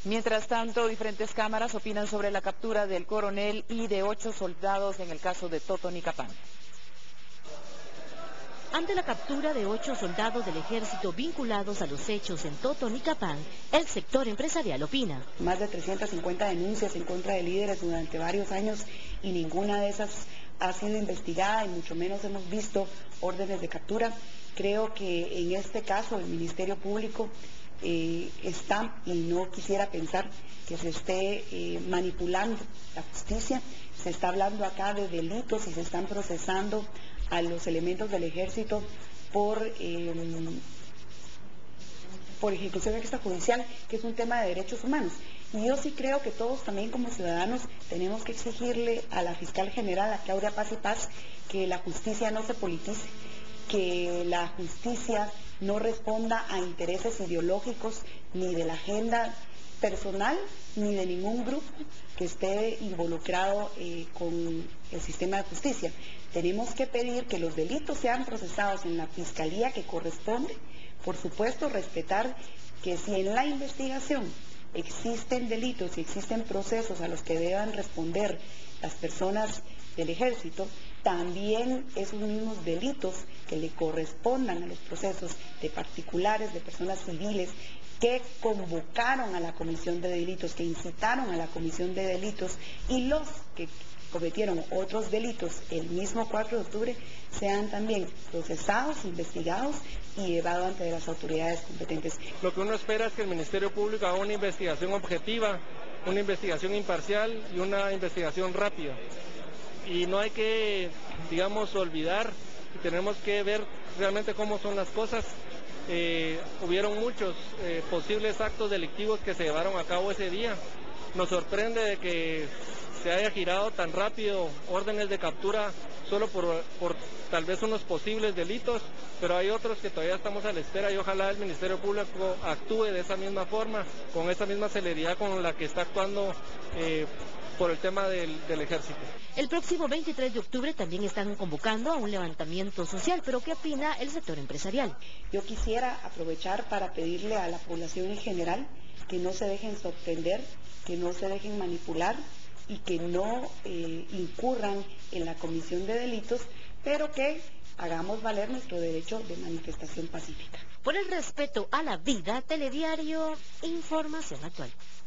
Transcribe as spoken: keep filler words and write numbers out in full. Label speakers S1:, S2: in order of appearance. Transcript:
S1: Mientras tanto, diferentes cámaras opinan sobre la captura del coronel y de ocho soldados en el caso de Totonicapán.
S2: Ante la captura de ocho soldados del ejército vinculados a los hechos en Totonicapán, el sector empresarial opina.
S3: Más de trescientas cincuenta denuncias en contra de líderes durante varios años y ninguna de esas ha sido investigada y mucho menos hemos visto órdenes de captura. Creo que en este caso el Ministerio Público eh, está, y no quisiera pensar que se esté eh, manipulando la justicia. Se está hablando acá de delitos y se están procesando a los elementos del ejército por, eh, por ejecución extrajudicial, que es un tema de derechos humanos. Y yo sí creo que todos también como ciudadanos tenemos que exigirle a la fiscal general, a Claudia Paz y Paz, que la justicia no se politice, que la justicia no responda a intereses ideológicos ni de la agenda personal ni de ningún grupo que esté involucrado eh, con el sistema de justicia. Tenemos que pedir que los delitos sean procesados en la fiscalía que corresponde, por supuesto respetar que si en la investigación existen delitos y existen procesos a los que deban responder las personas del ejército, también esos mismos delitos que le correspondan a los procesos de particulares, de personas civiles, que convocaron a la comisión de delitos, que incitaron a la comisión de delitos, y los que cometieron otros delitos el mismo cuatro de octubre, sean también procesados, investigados y llevados ante las autoridades competentes.
S4: Lo que uno espera es que el Ministerio Público haga una investigación objetiva, una investigación imparcial y una investigación rápida. Y no hay que, digamos, olvidar, tenemos que ver realmente cómo son las cosas. Eh, hubieron muchos eh, posibles actos delictivos que se llevaron a cabo ese día. Nos sorprende de que se haya girado tan rápido órdenes de captura solo por, por tal vez unos posibles delitos, pero hay otros que todavía estamos a la espera y ojalá el Ministerio Público actúe de esa misma forma, con esa misma celeridad con la que está actuando eh, por el tema del, del ejército.
S2: El próximo veintitrés de octubre también están convocando a un levantamiento social, pero ¿qué opina el sector empresarial?
S3: Yo quisiera aprovechar para pedirle a la población en general que no se dejen sorprender, que no se dejen manipular y que no eh, incurran en la comisión de delitos, pero que hagamos valer nuestro derecho de manifestación pacífica.
S2: Por el respeto a la vida, Telediario, información actual.